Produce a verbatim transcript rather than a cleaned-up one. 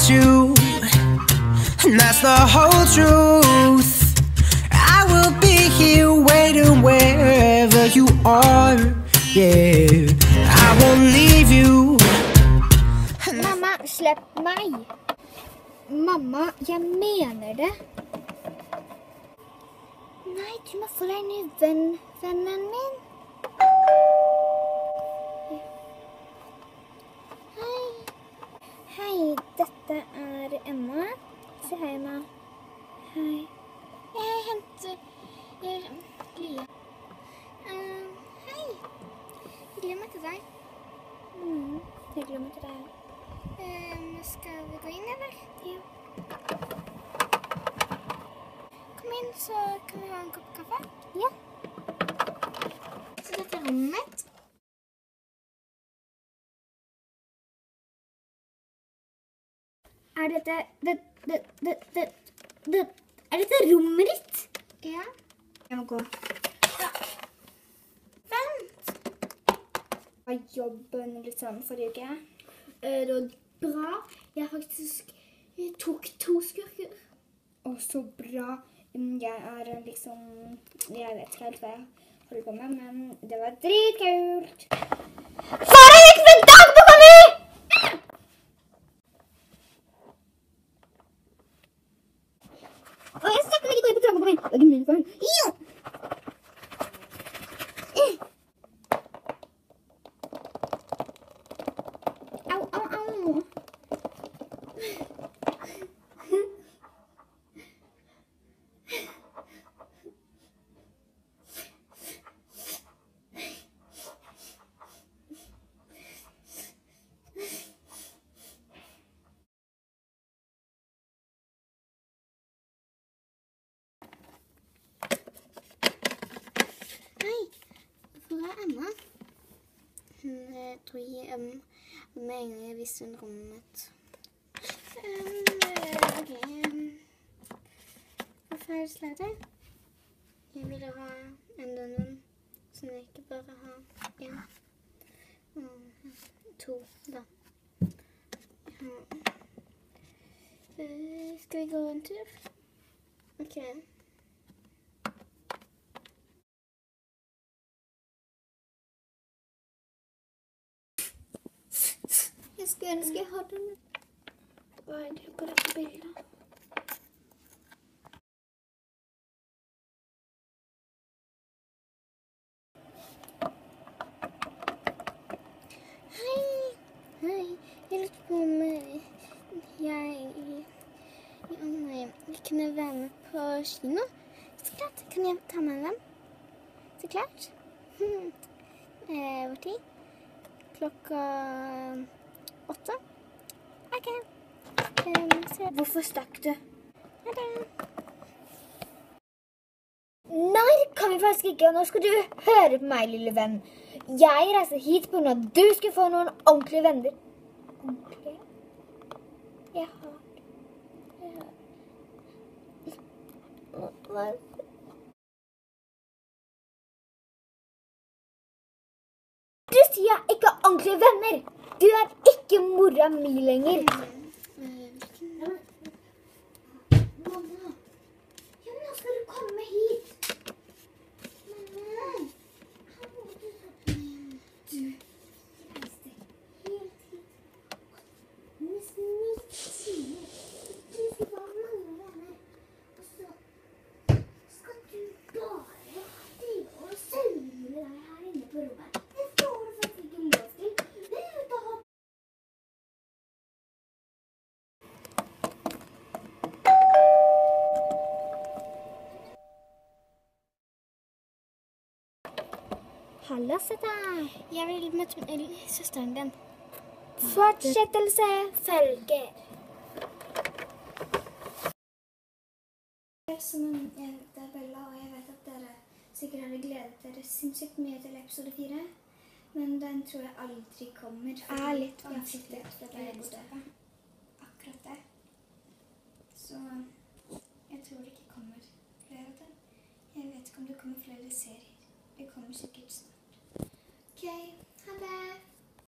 you, and that's the whole truth. I will be here waiting wherever you are. Yeah, I won't leave you. Mamma, släpp mig. Mamma, jeg mener det. Nei, du må få deg en ny venn, vennen min. Hei. Hei, dette er Emma. Si hei, Emma. Hei. Jeg henter... Jeg... Lia. Uh, hei. Jeg gleder meg til deg. Mm, jeg gleder meg til deg. Um, skal vi gå inn, eller? Ja. Kom inn, så kan vi ha en kopp kaffe. Ja. Så dette er rommet. Er dette... Det, det, det, det, det, er dette rommet ditt? Ja. Jeg må gå. Ja. Vent! Jeg har jobben litt sånn forrige uke. Det var bra. Jeg faktisk jeg tok to skurker. Og så bra. Jeg er liksom... Jeg vet ikke helt hva jeg holder på med, men det var dritkult. Far, jeg gikk for dagboka mi! Og jeg snakker ikke på dagboka mi. Det er min far. Jo! Au, au, au. Emma. Hun tror jeg um, med en gang jeg visste hun rommet. Um, ok. Um, hvorfor er det slett? Jeg ville ha enda noen, så jeg ikke bare ha en. Um, to, da. Um, uh, skal vi gå en tur? Ok. Jeg skulle ønske jeg hadde den. Hva er det på dette bildet? Hei! Hei! Jeg lurer på om jeg, jeg, om jeg kunne være med på kino. Så klart, kan jeg ta med dem? Så klart. Hmm. Eh, hvor tid? Klokka... åtte? Ok. Um, Hvorfor stakk du? Ha det. Nei, det kan vi faktisk ikke. Nå skal du høre på meg, lille venn. Jeg reiser hit på grunn av at du skal få noen ordentlige venner. Ordentlige? Jeg har... Jeg har... Hva? Du sier ikke ordentlige venner. Du er ikke mora mi lenger. Mamma, ja, nå skal du komme hit. Mamma. Du, jeg reiser helt hit. Nesten ni timer. Du skal ha mange venner. Og så skal du bare ha det og søle deg her inne på rommet. Det får du faktisk ikke lov til. Det er ute å ha. Hallo, Setta. Jeg vil møte søsteren din. Fortsettelse følger. Som jeg heter Bella, og jeg vet at dere sikkert hadde gledet dere sinnssykt mye til episode fire. Men den tror jeg aldri kommer. Det er litt vanskelig for at jeg elsker akkurat det. Så jeg tror det ikke kommer flere av dem. Jeg vet ikke om det kommer flere serier. Det kommer sikkert snart. Ok,